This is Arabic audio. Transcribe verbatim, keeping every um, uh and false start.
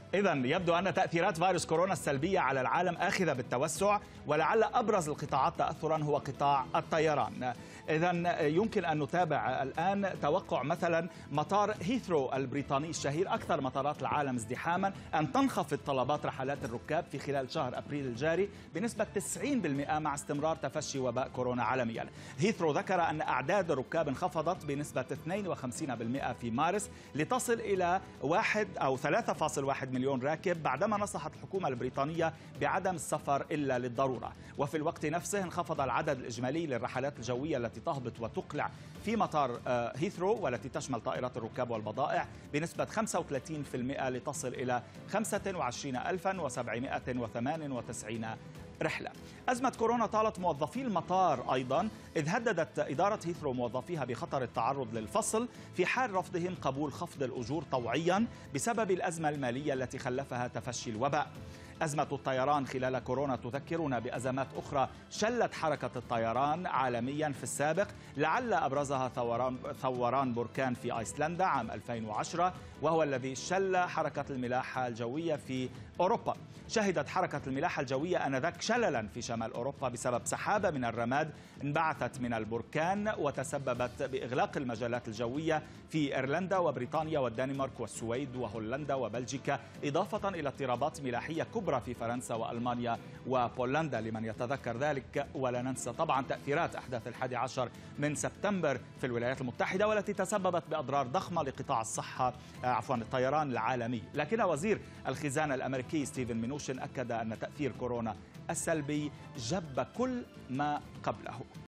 إذا يبدو أن تأثيرات فيروس كورونا السلبية على العالم آخذة بالتوسع، ولعل أبرز القطاعات تأثرا هو قطاع الطيران. إذا يمكن أن نتابع الآن توقع مثلا مطار هيثرو البريطاني الشهير، أكثر مطارات العالم ازدحاما، أن تنخفض طلبات رحلات الركاب في خلال شهر أبريل الجاري بنسبة تسعين بالمئة مع استمرار تفشي وباء كورونا عالميا. هيثرو ذكر أن أعداد الركاب انخفضت بنسبة اثنين وخمسين بالمئة في مارس لتصل إلى واحد أو ثلاثة فاصلة واحد مليون راكب، بعدما نصحت الحكومة البريطانية بعدم السفر إلا للضرورة. وفي الوقت نفسه انخفض العدد الإجمالي للرحلات الجوية التي تهبط وتقلع في مطار هيثرو، والتي تشمل طائرات الركاب والبضائع، بنسبة خمسة وثلاثين بالمئة لتصل إلى خمسة وعشرين ألفا وسبعمئة وثمانية وتسعين رحلة. أزمة كورونا طالت موظفي المطار أيضا، إذ هددت إدارة هيثرو موظفيها بخطر التعرض للفصل في حال رفضهم قبول خفض الأجور طوعيا بسبب الأزمة المالية التي خلفها تفشي الوباء. أزمة الطيران خلال كورونا تذكرنا بأزمات أخرى شلت حركة الطيران عالميا في السابق، لعل أبرزها ثوران, ثوران بركان في أيسلندا عام ألفين وعشرة، وهو الذي شل حركة الملاحة الجوية في أوروبا. شهدت حركة الملاحة الجوية آنذاك شللا في شمال أوروبا بسبب سحابة من الرماد انبعثت من البركان، وتسببت بإغلاق المجالات الجوية في إيرلندا وبريطانيا والدنمارك والسويد وهولندا وبلجيكا، إضافة إلى اضطرابات ملاحية كبرى في فرنسا وألمانيا وبولندا لمن يتذكر ذلك. ولا ننسى طبعا تأثيرات أحداث الحادي عشر من سبتمبر في الولايات المتحدة، والتي تسببت بأضرار ضخمة لقطاع الصحة عفوا الطيران العالمي. لكن وزير الخزانة الأمريكي ستيفن مينوشن أكد أن تأثير كورونا السلبي جب كل ما قبله.